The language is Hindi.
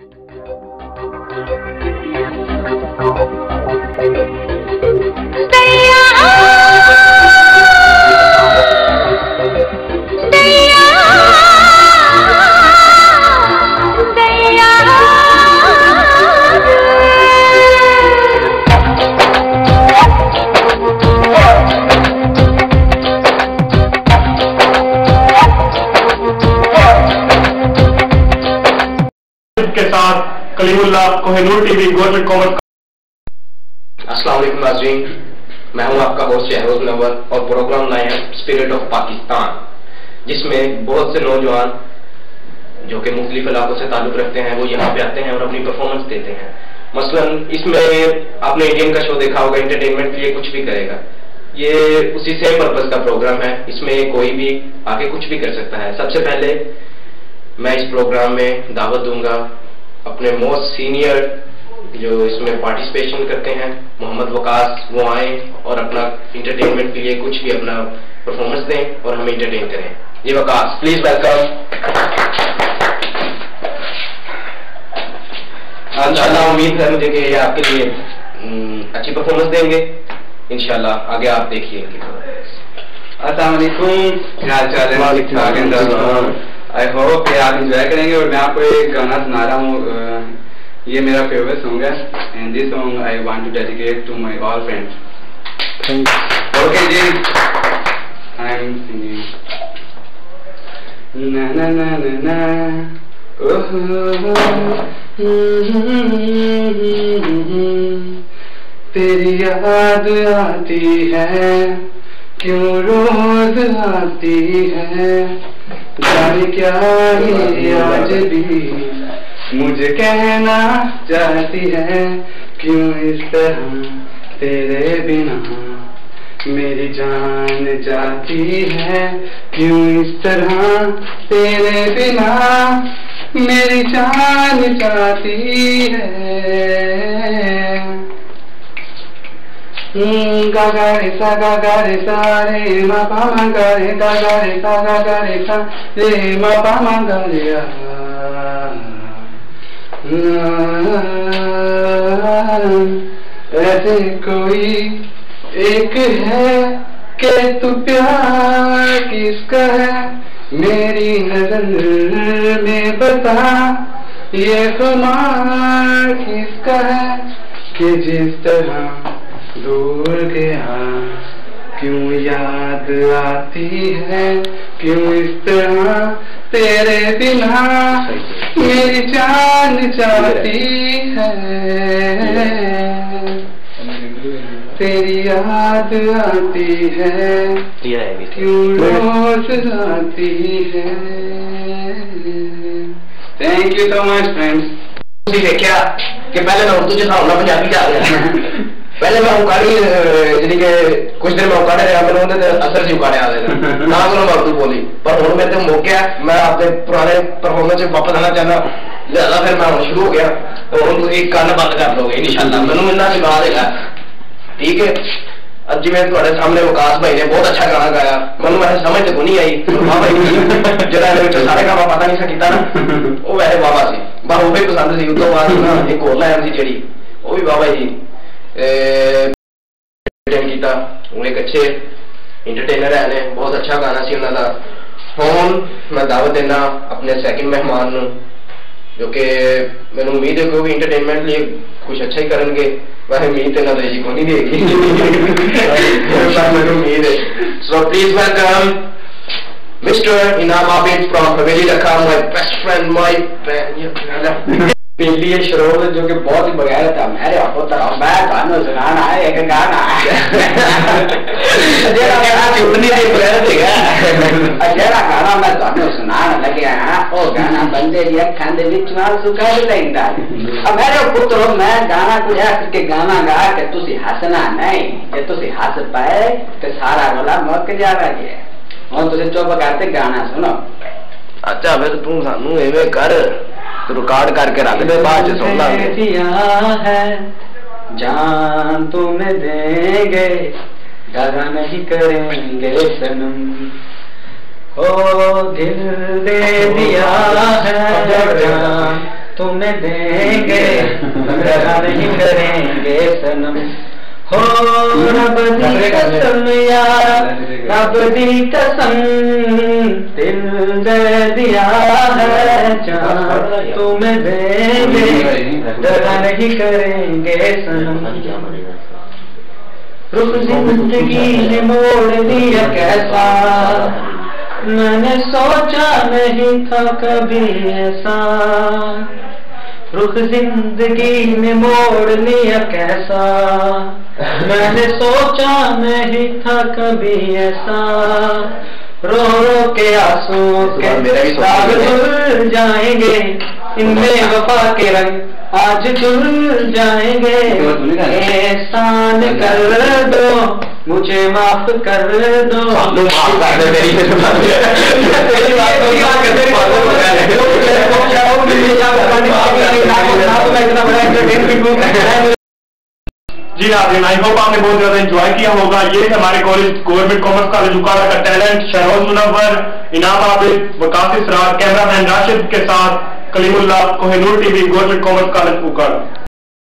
के साथ Kalimullah Kohinoor TV government commerce. अस्सलाम वालेकुम नाज़रीन, मैं हूं आपका होस्ट शहरोज नवर और प्रोग्राम लाए हैं स्पिरिट ऑफ पाकिस्तान, जिसमें बहुत से नौजवान जो कि मुख्तलिफ इलाकों से ताल्लुक रखते हैं वो यहाँ पे आते हैं और अपनी परफॉर्मेंस देते हैं। मसलन इसमें आपने इंडियन का शो देखा होगा, एंटरटेनमेंट के लिए कुछ भी करेगा। ये उसी सेम पर्पज का प्रोग्राम है, इसमें कोई भी आके कुछ भी कर सकता है। सबसे पहले मैं इस प्रोग्राम में दावत दूंगा अपने मोस्ट सीनियर जो इसमें पार्टिसिपेशन करते हैं, मोहम्मद वकास, वो आए और अपना इंटरटेनमेंट के लिए कुछ भी अपना परफॉर्मेंस दें और हमें इंटरटेन करें। ये वकास, प्लीज वेलकम। इंशाल्लाह उम्मीद है मुझे कि ये आपके लिए अच्छी परफॉर्मेंस देंगे। इंशाल्लाह आगे आप देखिए इनकी। अस्सलाम वालेकुम, क्या चाल है? आई होप कि आप इंजॉय करेंगे और मैं आपको एक गाना सुना रहा हूँ। ये मेरा फेवरेट सॉन्ग है and this song I want to dedicate to my all friends. Okay जी, आई एम सिंगिंग ना ना ना ना ना तेरी याद आती है, क्यों रोज आती है, जाने क्या ये आज भी मुझे कहना चाहती है, क्यों इस तरह तेरे बिना मेरी जान जाती है, क्यों इस तरह तेरे बिना मेरी जान जाती है। गा रे सा रे मा पा मा गा रे सा रे मा पा मा गा रे ऐसे कोई एक है कि तू प्यार किसका है, मेरी नजर में बता ये खुमार किसका है, कि जिस तरह दूर गया क्यों याद आती है, क्यों इस तरह तेरे बिना मेरी जान जाती है, तेरी याद आती है, क्यों रोज आती है। Thank you so much friends. देखा कि पहले मैं उर्दू जैसा होना पंजाबी जा रहा पहले मैं उकाड़ी जी के कुछ दिन में उकाड़े रहा, मैंने असर से उकाड़े आ गए ना तो मैं उर्दू बोली, पर हूँ मेरे मौके मैं अपने पुराने परफॉर्मेंस में वापस आना चाहना, लिहाजा फिर मैं शुरू हो गया। तो हम एक कान बंद कर लोगे इंशाल्लाह, मैंने इन्ना सिखा देगा। ठीक है, अब जी मैं तुम्हारे सामने वकास भाई ने बहुत अच्छा गाना गाया, मैं वैसे समझ तो नहीं आई जो सारे काम पता नहीं सकता ना वो वैसे बाबा से वो भी पसंद सी। उस बाद ना एक होर लाइन सी जी वो भी बाबा जी किया, वो एक अच्छे इंटरटेनर है, बहुत अच्छा गाना सी उन्होंने। हुण मैं दावत देना अपने सैकंड मेहमान जो कि मैंने उम्मीद है कि वो भी इंटरटेनमेंट लिए कुछ अच्छा ही करेंगे, वैसे उम्मीद तो ना जी को नहीं देगी मैंने उम्मीद है। सो प्लीज वेलकम मिस्टर इनाम आबिद फ्रॉम हवेली रखा, my best friend my Pindi शरोर जो कि बहुत ही बगैर था। मेरे पुत्र मैं गाना सुनाना है, एक गाना जेड़ा गाना मैं गाना सुनाना लगे वो गाना बंदे दी अखां दे विच नाल सुका लैंदा। अब मेरे पुत्र मैं गाना कुछ करके गाना गा के तुसी हसना नहीं, जे तुसी हस पाए तो सारा रोला मुक जावा जे। हुण तुसी चुप करके गाना सुनो। अच्छा फिर तू सानू एवें कर तो रिकॉर्ड करके रख दे, बाद च सुन लांगे। जान तुम्हें देंगे दादा नहीं करेंगे सनम, ओ दिल दे दिया है जान तुम्हें देंगे, दगा नहीं करेंगे सनम। हो रब दी कसम यार, रब दी कसम, दिल दे दिया है जान, तुम्हें देंगे, दगा नहीं करेंगे सनम। रुख जिंदगी ने मोड़ दिया कैसा, मैंने सोचा नहीं था कभी ऐसा। रुख जिंदगी ने मोड़ लिया कैसा, मैंने सोचा नहीं था कभी ऐसा। रो रो के आंसू के दाग धुल जाएंगे, इनमें वफा के रंग आज धुल जाएंगे। एहसान कर दो, मुझे माफ कर दो। जी नाज़रीन, आई होप आपने बहुत ज्यादा एंजॉय किया होगा। ये है हमारे college government commerce college Okara का टैलेंट, शहरोज मुनव्वर, इनाम आबिद, वकास इसरार, कैमरामैन राशिद के साथ Kalimullah, Kohinoor TV, government commerce college उकाड़ा।